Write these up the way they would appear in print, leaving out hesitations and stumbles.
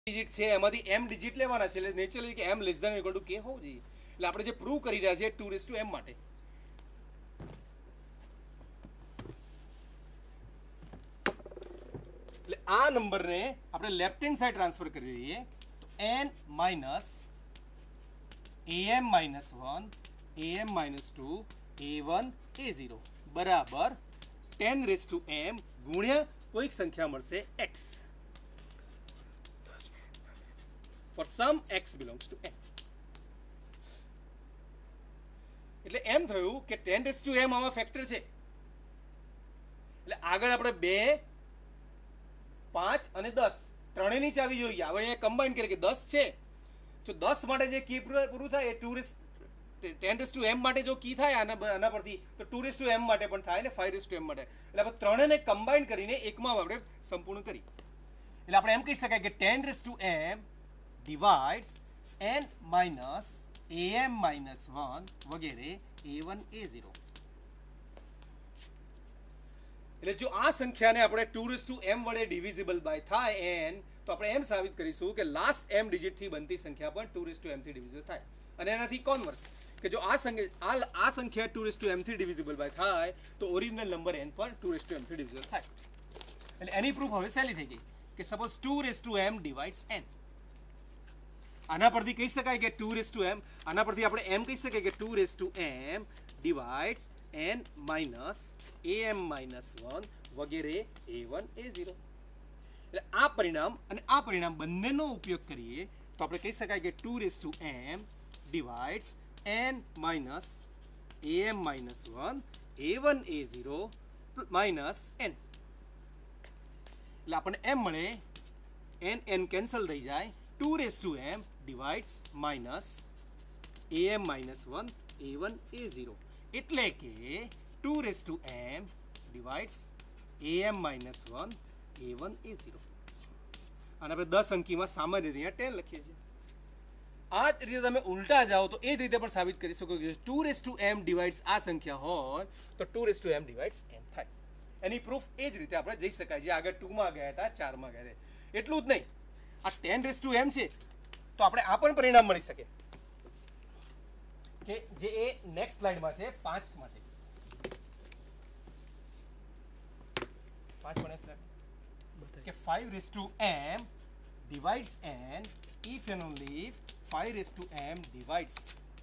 Digit છે એમાંથી m digit લેવાના છે, એટલે નેચરલી કે m less than equal to k હોવું જોઈએ. એટલે આપણે જે પ્રૂવ કરી રહ્યા છીએ 2m માટે. એટલે આ નંબરને આપણે લેફ્ટ હેન્ડ સાઈડ ટ્રાન્સફર કરી દઈએ તો n minus am minus 1 am minus 2 a1 a0 બરાબર 10m ગુણ્યા કોઈક સંખ્યા મળશે x for some x belongs to m. એટલે એમ થયું કે 10m આમાં ફેક્ટર છે, એટલે આગળ આપણે 2 5 અને 10 ત્રણેયની ચાવી જોઈએ. હવે અહીંયા કમ્બાઈન કરીએ કે 10 છે તો 10 માટે જે કી પૂરું થાય એ 10m માટે જો કી થાય આના પરથી તો 2m માટે પણ થાય ને 5m માટે. એટલે આપણે ત્રણેયને કમ્બાઈન કરીને એકમાં આપણે સંપૂર્ણ કરી. એટલે આપણે એમ કહી શકાય કે 10m divides n minus am minus 1 વગેરે a1 a0. એટલે જો આ સંખ્યાને આપણે 2m વડે ડિવિઝિબલ બાય થાય n તો આપણે એમ સાબિત કરીશું કે લાસ્ટ m ડિજિટ થી બનતી સંખ્યા પણ 2m થી ડિવિઝિબલ થાય. અને એનાથી કોન્વર્સ કે જો આ સંખ્યા 2m થી ડિવિઝિબલ બાય થાય તો ઓરિજિનલ નંબર n પણ 2m થી ડિવિઝિબલ થાય. એટલે એની પ્રૂફ હવે સહેલી થઈ ગઈ કે સપોઝ 2m ડિવાઇડ્સ n. આના પરથી કહી શકાય કે 2m, આના પરથી આપણે એમ કહી શકીએ કે 2m divides n minus am minus 1 વગેરે a1 a0. એટલે આ પરિણામ અને આ પરિણામ બંનેનો ઉપયોગ કરીએ તો આપણે કહી શકાય કે 2m divides n minus am minus 1 a1 a0 minus n. એટલે આપણને એમ મળે n કેન્સલ થઈ જાય 2m divides minus am minus 1 a1 a0. એટલે કે 2m divides am minus 1 a1 a0. અને આપણે 10 અંકીમાં સામાન્ય રીતે અહીંયા 10 લખીએ છીએ. આ જ રીતે તમે ઉલટા જાઓ તો એ જ રીતે પણ સાબિત કરી શકો કે 2m divides આ સંખ્યા હોય તો 2m divides n થાય. એની પ્રૂફ એ જ રીતે આપણે જઈ શકાય જે આગળ 2 માં ગયા હતા 4 માં ગયા હતા. એટલું જ નહીં, આ 10m છે તો આપણે આ પણ પરિણામ મળી શકે કે જે એ નેક્સ્ટ સ્લાઇડમાં છે 5 માટે. 5 પણ સ્લાઇડ કે 5m divides n if and only if 5m divides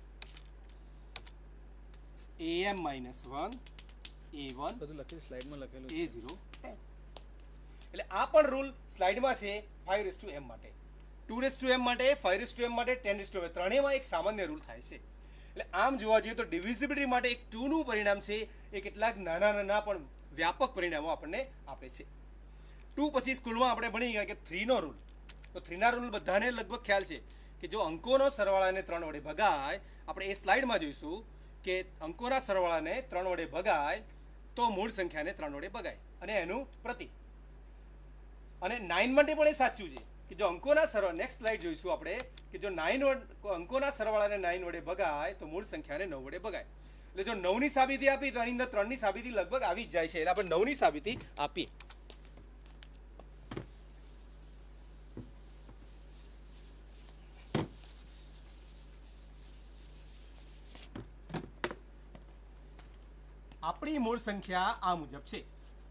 am minus 1 a1 બધું લખેલું સ્લાઇડમાં લખેલું a0 10. એટલે આ પણ રૂલ સ્લાઇડમાં છે 5m માટે, 2m માટે, 5m માટે, 10m ત્રણેયમાં એક સામાન્ય રૂલ થાય છે. એટલે આમ જોવા જઈએ તો ડિવિઝિબિલિટી માટે એક 2 નું પરિણામ છે એ કેટલાક નાના પણ વ્યાપક પરિણામો આપણને આપે છે. 2 પછી સ્કૂલમાં આપણે ભણી ગયા કે 3 નો રૂલ. તો 3 ના રૂલ બધાને લગભગ ખ્યાલ છે કે જો અંકોનો સરવાળાને 3 વડે ભગાય, આપણે એ સ્લાઇડમાં જોઈશું કે અંકોના સરવાળાને 3 વડે ભગાય તો મૂળ સંખ્યાને 3 વડે ભગાય અને એનું પ્રતીક. અને 9 માટે પણ એ સાચું છે કે જો અંકોના સરવાળા, નેક્સ્ટ સ્લાઇડ જોઈશું આપણે કે જો 9 અંકોના સરવાળાને 9 વડે ભગાય તો મૂળ સંખ્યાને 9 વડે ભગાય. એટલે જો 9 ની સાબિતી આપી તો આની અંદર 3 ની સાબિતી લગભગ આવી જ જાય છે. એટલે આપણે 9 ની સાબિતી આપીએ. આપણી મૂળ સંખ્યા આ મુજબ છે.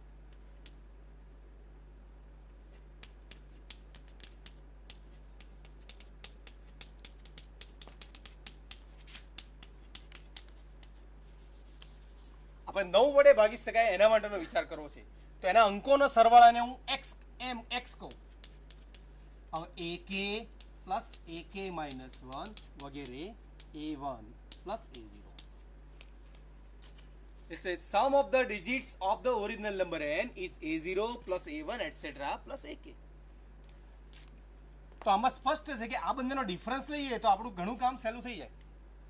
આપણે 9 વડે ભાગી શકાય એના માટેનો વિચાર કરવો છે. તો એના અંકોનો સરવાળાને હું x કહું. હવે ak પ્લસ ak માઇનસ 1 વગેરે a1 plus a0. It says sum of the digits of the original number n is a0 plus a1 etc plus ak. તો આમાં સ્પષ્ટ છે કે આ બંનેનો ડિફરન્સ લઈએ તો આપણું ઘણું કામ સહેલું થઈ જાય.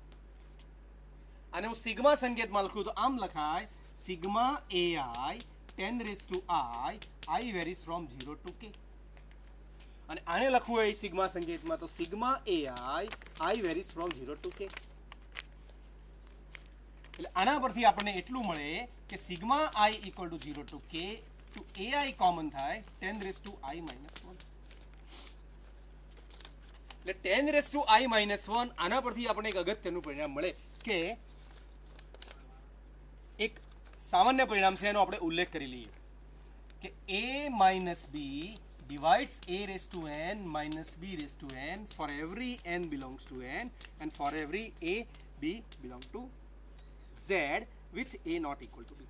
અને હું સિગ્મા સંકેતમાં લખું તો આમ લખાય sigma ai 10 raised to I varies from 0 to k. અને આને લખવું હોય સિગ્મા સંકેતમાં તો sigma ai varies from 0 to k. એટલે આના પરથી આપણને એટલું મળે કે sigma i equal to 0 to k to ai common થાય 10 raised to I minus 1. એટલે 10⁻⁻1 આના પરથી આપણે એક અગત્યનું પરિણામ મળે કે એક સામાન્ય પરિણામ છે, એનો આપણે ઉલ્લેખ કરી લઈએ કે a minus b divides a⁻n for every n belongs to n and for every a b belong to z with a not equal to b.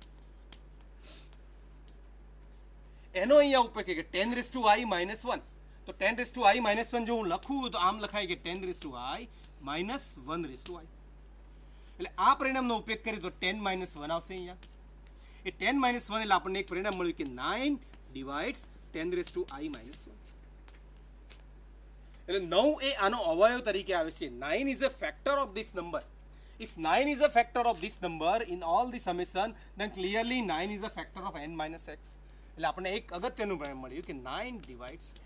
એનો અહીંયા ઉપયોગ કે 10⁻⁻1 તો 10⁻⁻1 જો હું લખું તો આમ લખાય કે 10⁻⁻1 એટલે આ પરિણામનો ઉપયોગ કરીએ તો 10-1 આવશે અહીંયા. એ 10-1 એટલે આપણને એક પરિણામ મળ્યું કે 9 divides 10⁻⁻1 એટલે 9 એ આનો અવયવ તરીકે આવે છે. 9 is a factor of this number. If 9 is a factor of this number in all the summation, then clearly 9 is a factor of n-x. એટલે આપણને એક અગત્યનું પરિણામ મળ્યું કે 9 divides n-x.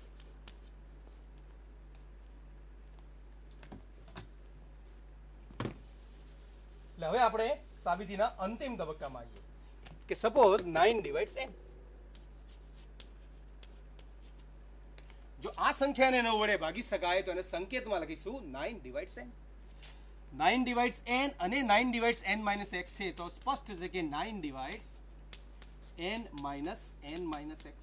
એટલે હવે આપણે સાબિતીના અંતિમ તબક્કામાં આવીએ કે સપોઝ 9 divides n. જો આ સંખ્યાને 9 વડે ભાગી શકાય તો એને સંકેતમાં લખીશું 9 divides n. 9 divides n અને 9 divides n-x છે તો સ્પષ્ટ છે કે 9 divides n minus n-x.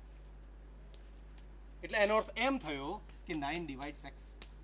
એટલે એનો અર્થ એમ થયો કે 9 divides x.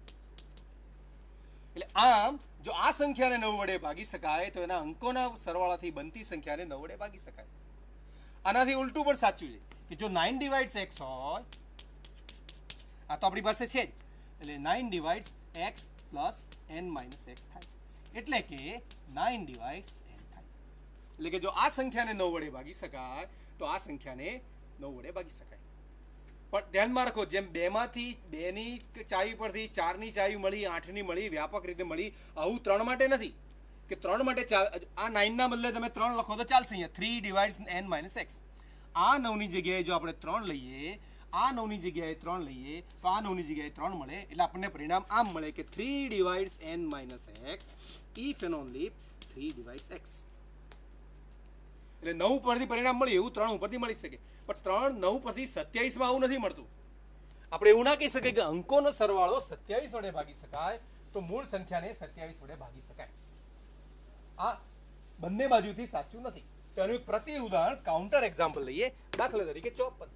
એટલે આમ જો આ સંખ્યાને 9 વડે ભાગી શકાય તો એના અંકોના સરવાળાથી બનતી સંખ્યાને 9 વડે ભાગી શકાય. આનાથી ઉલટું પણ સાચું છે કે જો 9 divides x હોય, આ તો આપણી પાસે છે જ, એટલે 9 divides x plus n-x થાય એટલે કે 9 divides n થાય. એટલે કે જો આ સંખ્યાને 9 વડે ભાગી શકાય તો આ સંખ્યાને 9 વડે ભાગી શકાય. પણ ધ્યાનમાં રાખો, જેમ 2માંથી 2ની ચાવી પરથી 4ની ચાવી મળી, 8ની મળી, વ્યાપક રીતે મળી, આવું 3 માટે નથી કે 3 માટે આ 9ના બદલે તમે 3 લખો તો ચાલશે. અહીંયા 3 divides n-x. આ 9ની જગ્યાએ જો આપણે 3 લઈએ, આ 9ની જગ્યાએ 3 લઈએ તો આ 9ની જગ્યાએ 3 મળે એટલે આપણને પરિણામ આમ મળે કે 3 divides n-x if and only 3 divides x. એટલે 9 પરથી પરિણામ મળ્યું એવું 3 ઉપરથી મળી શકે, પણ 9 પરથી 27માં આવું નથી મળતું. આપણે એવું ના કહી શકીએ કે અંકોનો સરવાળો 27 વડે ભાગી શકાય તો મૂળ સંખ્યાને 27 વડે ભાગી શકાય. આ બંને બાજુથી સાચું નથી. તો એનું એક પ્રતિ ઉદાહરણ કાઉન્ટર એક્ઝામ્પલ લઈએ. દાખલા તરીકે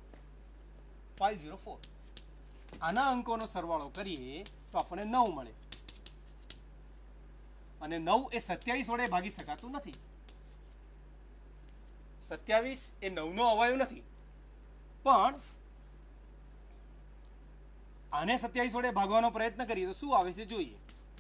504. આના અંકોનો સરવાળો કરીએ તો આપણને 9 મળે અને 9 એ 27 વડે ભાગી શકાતું નથી. 27 એ 9નો અવયવ નથી, પણ આને 27 વડે ભાગવાનો પ્રયત્ન કરીએ તો શું આવે છે જોઈએ.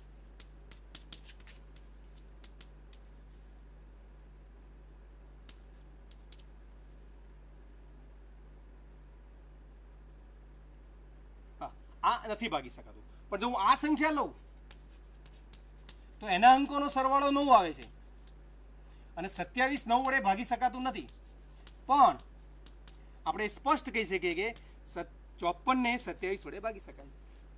આ નથી ભાગી શકાતું, પણ જો હું આ સંખ્યા લઉં તો એના અંકોનો સરવાળો 9 આવે છે અને 27 9 વડે ભાગી શકાતું નથી, પણ આપણે સ્પષ્ટ કહી શકીએ કે 54 ને 27 વડે ભાગી શકાય.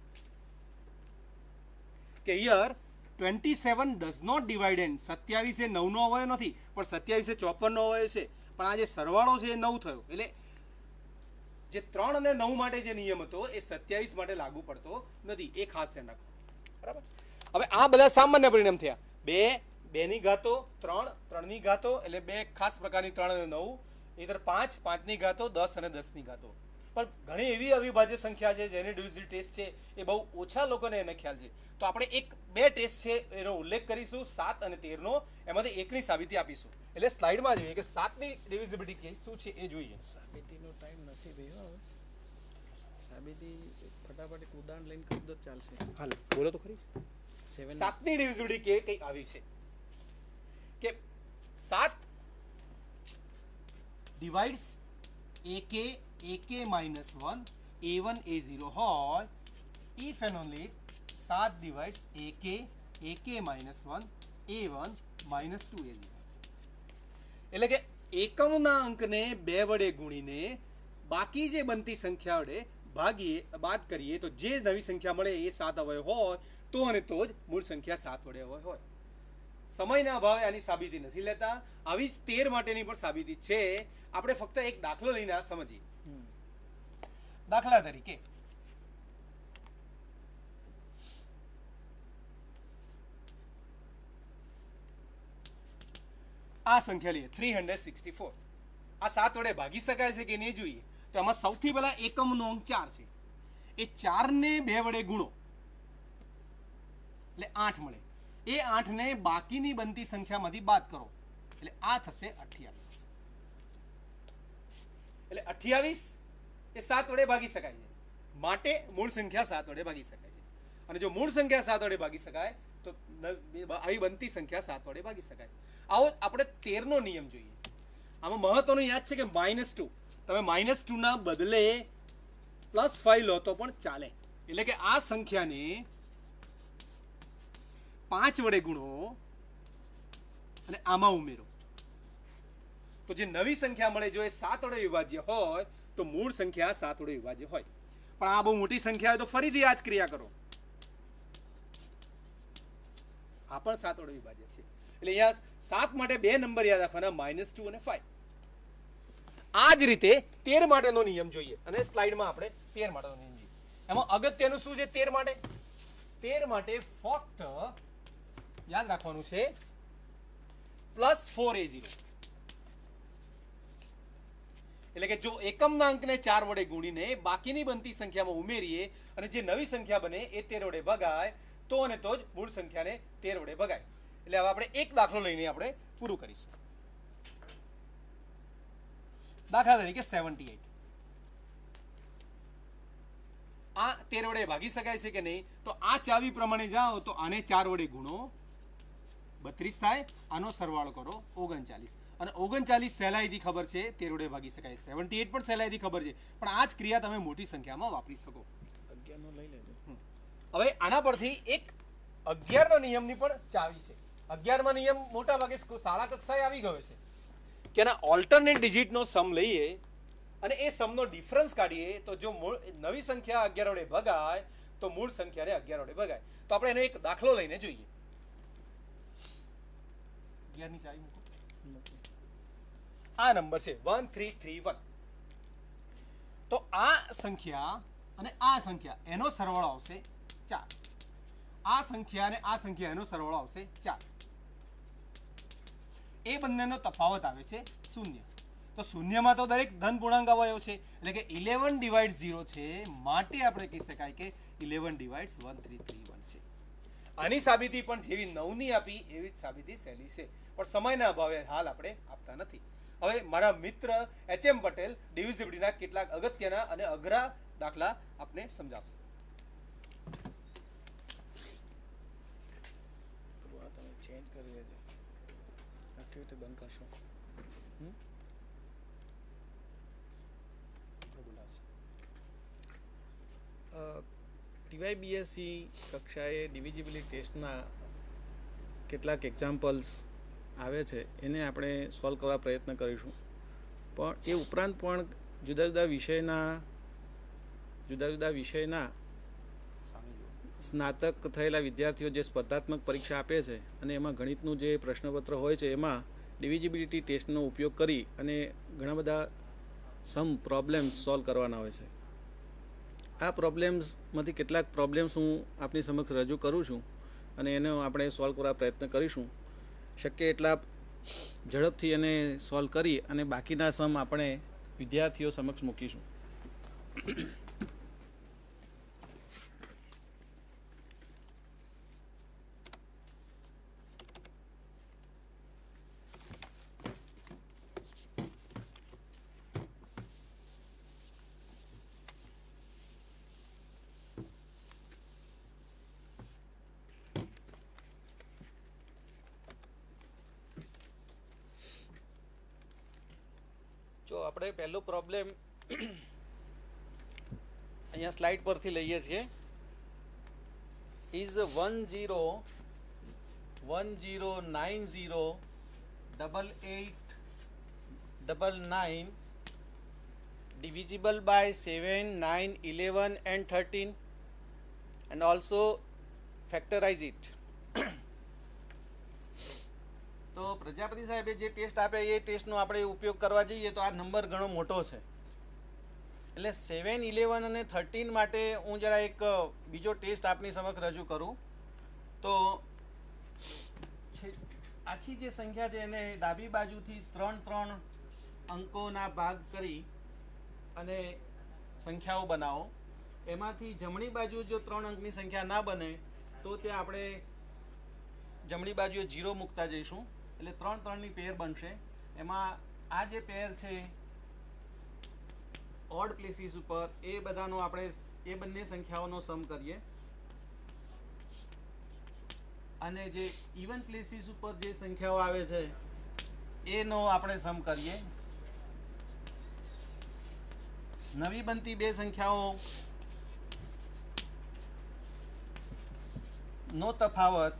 કે here 27 does not divide n. 27 એ 9નો અવયવ નથી, પણ 27 એ 54નો અવયવ છે, પણ આ જે સરવાળો છે એ 9 થયો. એટલે જે 3 અને 9 માટે જે નિયમ હતો એ 27 માટે લાગુ પડતો નથી. એ ખાસ ધ્યાન રાખો, બરાબર. હવે આ બધા સામાન્ય પરિણામ થયા. 2 ની ઘાતો, 3 ની ઘાતો, એટલે 2 ખાસ પ્રકારની 3 અને 9, ઇધર 5 ની ઘાતો, 10 અને 10 ની ઘાતો. પણ ઘણી એવી અવિભાજ્ય સંખ્યા છે જેની ડિવિઝિબિલિટી ટેસ્ટ છે એ બહુ ઓછા લોકોને એને ખ્યાલ છે. તો આપણે 2 ટેસ્ટ છે એનો ઉલ્લેખ કરીશું, 7 અને 13નો. એમાંથી એકની સાબિતી આપીશું. એટલે સ્લાઇડમાં જોઈએ કે 7ની ડિવિઝિબિલિટી કેસ શું છે એ જોઈએ. સાબિતીનો ટાઈમ નથી ભાઈ. સાબિતી ફટાફટ એક ઉદાહરણ લઈને કરી દો ચાલશે. હાલ બોલો તો ખરી. 7ની ડિવિઝિબિલિટી કે કઈ આવી છે કે 7 divides ak minus 1 a1 a0 હોય if and only 7 divides ak minus 1 a1 minus 2 a0. એટલે કે એકમના અંકને 2 વડે ગુણીને બાકી જે બનતી સંખ્યા વડે બાદ કરીએ તો જે નવી સંખ્યા મળે એ 7 અવયવ હોય તો અને તો જ મૂળ સંખ્યા 7 વડે અવયવ હોય. સમયના અભાવે આની સાબિતી નથી લેતા. આવી જ 13 માટેની પણ સાબિતી છે. આપણે ફક્ત એક દાખલો લઈને આ સમજીએ. દાખલા તરીકે આ સંખ્યા લઈએ 364. આ 7 વડે ભાગી શકાય છે કે નહીં જોઈએ. તો આમાં સૌથી પહેલા એકમનો અંક 4 છે. એ 4 ને 2 વડે ગુણો એટલે 8 મળે. એ 8 ને બાકીની બનતી સંખ્યામાંથી બાદ કરો એટલે આ થશે 28. એટલે 28 એ 7 વડે ભાગી શકાય છે. માટે મૂળ સંખ્યા 7 વડે ભાગી શકાય છે. અને જો મૂળ સંખ્યા 7 વડે ભાગી શકાય તો આવી બનતી સંખ્યા 7 વડે ભાગી શકાય. આવો આપણે 13 નો નિયમ જોઈએ. આમાં મહત્વનું યાદ છે કે -2 તમે -2 ના બદલે +5 લો તો પણ ચાલે. એટલે કે આ સંખ્યાને 5 વડે ગુણો અને આમાં ઉમેરો તો જે નવી સંખ્યા મળે. જો એ 7 વડે વિભાજ્ય હોય તો મૂળ સંખ્યા 7 વડે વિભાજ્ય હોય. પણ આ બહુ મોટી સંખ્યા હોય તો ફરીથી આ જ ક્રિયા કરો. આ પણ 7 વડે વિભાજ્ય છે. એટલે અહીંયા 7 માટે 2 નંબર યાદ રાખવાના -2 અને 5. આ જ રીતે 13 માટેનો નિયમ જોઈએ અને સ્લાઇડમાં આપણે 13 માટેનો નિયમ જોઈએ. એમાં અગત્યનું શું છે 13 માટે? 13 માટે ફક્ત યાદ રાખવાનું છે +4a0. એટલે કે જો એકમના અંકને 4 વડે ગુણીને બાકીની બનતી સંખ્યામાં ઉમેરીએ અને જે નવી સંખ્યા બને એ 13 વડે ભગાય તો અને તો જ મૂળ સંખ્યાને 13 વડે ભગાય. એટલે હવે આપણે એક દાખલો લઈને આપણે પૂરું કરીશું. દાખલા તરીકે 78. આ 13 વડે ભાગી શકાય છે કે નહીં? તો આ ચાવી પ્રમાણે જાઓ તો આને 4 વડે ગુણો 32 થાય. આનો સરવાળો કરો 39. અને 39 સહેલાઈથી ખબર છે 13 વડે ભાગી શકાય. 78 પણ સહેલાઈથી ખબર છે. પણ આ જ ક્રિયા તમે મોટી સંખ્યામાં વાપરી શકો. 11 નો લઈ લેજો. હવે આના પરથી એક 11 ના નિયમની પણ ચાવી છે. 11માં નિયમ મોટા ભાગે શાળા કક્ષાએ આવી ગયો છે કે એના ઓલ્ટરનેટ ડિજિટનો સમ લઈએ અને એ સમનો ડિફરન્સ કાઢીએ તો જો નવી સંખ્યા 11 વડે ભગાય તો મૂળ સંખ્યાને 11 વડે ભગાય. તો આપણે એનો એક દાખલો લઈને જોઈએ. 11 ની ચાવી મૂકો. આ નંબર છે 1331. તો આ સંખ્યા અને આ સંખ્યા એનો સરવાળો આવશે 4. આ સંખ્યા અને આ સંખ્યા એનો સરવાળો આવશે 4. એ બંનેનો તફાવત આવે છે 0. તો શૂન્યમાં તો દરેક ધન પૂર્ણાંક અવયવ છે. એટલે કે 11 ડિવાઇડ 0 છે. માટે આપણે કહી શકાય કે 11 ડિવાઇડ 1331 છે. આની સાબિતી પણ જેવી 9 ની આપી એવી જ સાબિતી સહેલી છે. પણ સમયના અભાવે હાલ આપણે આપતા નથી. હવે મારા મિત્ર HM પટેલ ડિવિઝિબિલિટીના કેટલાક અગત્યના અને અઘરા દાખલા આપને સમજાવશે. ચેન્જ કરી લેજો. આખી રીતે બંધ કરશો. TYBSc કક્ષાએ ડિવિઝિબિલિટી ટેસ્ટના કેટલાક એક્ઝામ્પલ્સ આવે છે એને આપણે સોલ્વ કરવા પ્રયત્ન કરીશું. પણ એ ઉપરાંત પણ જુદા જુદા વિષયના સ્નાતક થયેલા વિદ્યાર્થીઓ જે સ્પર્ધાત્મક પરીક્ષા આપે છે અને એમાં ગણિતનું જે પ્રશ્નપત્ર હોય છે એમાં ડિવિઝિબિલિટી ટેસ્ટનો ઉપયોગ કરી અને ઘણા બધા પ્રોબ્લેમ્સ સોલ્વ કરવાના હોય છે. આ પ્રોબ્લેમ્સમાંથી કેટલાક પ્રોબ્લેમ્સ હું આપની સમક્ષ રજૂ કરું છું અને એનો આપણે સોલ્વ કરવા પ્રયત્ન કરીશું. શક્ય એટલા ઝડપથી એને સોલ્વ કરી અને બાકીના સમ આપણે વિદ્યાર્થીઓ સમક્ષ મૂકીશું. જો આપણે પહેલો પ્રોબ્લેમ અહીંયા સ્લાઇડ પરથી લઈએ છીએ. Is 10908899 divisible by 7, 9, 11 and 13 and also factorize it. તો પ્રજાપતિ સાહેબે જે ટેસ્ટ આપે એ ટેસ્ટનો આપણે ઉપયોગ કરવા જઈએ તો આ નંબર ઘણો મોટો છે. એટલે 7, 11 અને 13 માટે હું જરા એક બીજો ટેસ્ટ આપની સમક્ષ રજૂ કરું. તો આખી જે સંખ્યા છે એને ડાબી બાજુથી 3 અંકોના ભાગ કરી અને સંખ્યાઓ બનાવો. એમાંથી જમણી બાજુ જો 3 અંકની સંખ્યા ના બને તો ત્યાં આપણે જમણી બાજુએ 0 મૂકતા જઈશું, એટલે 3 પેર બનશે. એમાં આ જે પેર છે ઓડ પ્લેસીસ ઉપર એ બધાનો આપણે એ બંને સંખ્યાઓનો સમ કરીએ, અને જે ઇવન પ્લેસીસ ઉપર જે સંખ્યાઓ આવે છે એનો આપણે સમ કરીએ. નવી બનતી બે સંખ્યાઓ નો તફાવત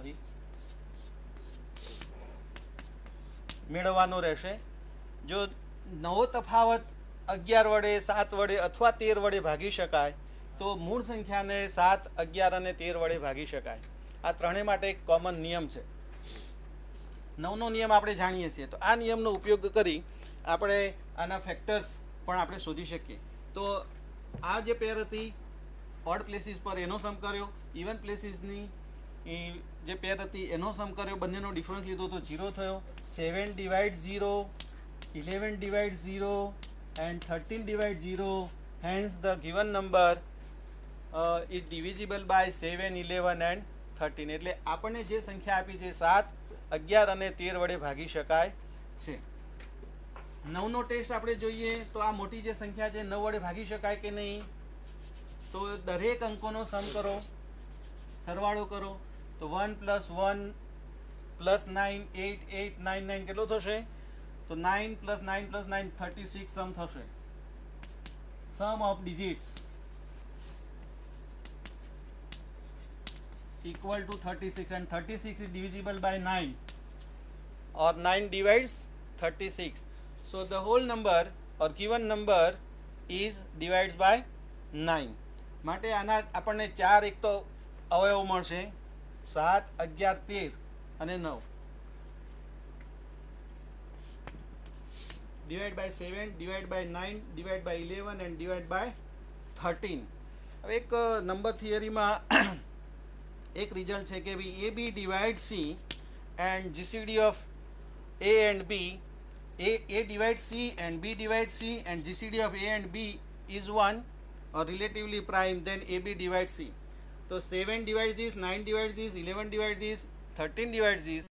મેળવવાનો રહેશે. જો નવો તફાવત 11 વડે 7 વડે અથવા 13 વડે ભાગી શકાય તો મૂળ સંખ્યાને 7, 11 અને 13 વડે ભાગી શકાય. આ ત્રણેય માટે એક કોમન નિયમ છે. 9નો નિયમ આપણે જાણીએ છીએ, તો આ નિયમનો ઉપયોગ કરી આપણે આના ફેક્ટર્સ પણ આપણે શોધી શકીએ. તો આ જે પેર હતી ઓડ પ્લેસીસ પર એનો સમ કર્યો, ઇવન પ્લેસીસની જે પેર હતી એનો સમ કર્યો, બંનેનો ડિફરન્સ લીધો તો 0 થયો. 7 divide 0, 11 divide 0 and 13 divide 0, hence the given number is divisible by 7, 11 and 13. એટલે આપણને જે સંખ્યા આપી છે 7, 11 અને 13 વડે ભાગી શકાય છે. 9નો ટેસ્ટ આપણે જોઈએ તો આ મોટી જે સંખ્યા છે 9 વડે ભાગી શકાય કે નહીં, તો દરેક અંકોનો સમ કરો, સરવાળો કરો. તો 1 + 1 + 9, 8, 8, 9, 9 કેટલો થશે? તો 9 + 9 + 9 36 સમ થશે. Sum of digits equal to 36, and 36 is divisible by 9, or 9 divides 36. So the whole number or given number is divided by 9. માટે આના આપણને 4 એક તો અવયવ મળશે, 7, 11, 13 અને 9. Divide by 7, divide by 9, divide by 11 and divide by 13. હવે એક નંબર થિયરીમાં એક રિઝલ્ટ છે કે ભાઈ AB divide C and GCD of A and B, A divide C and B divide C and GCD of A and B is 1 or relatively prime, then AB divides C. So 7 divides this, 9 divides this, 11 divides this, 13 divides this.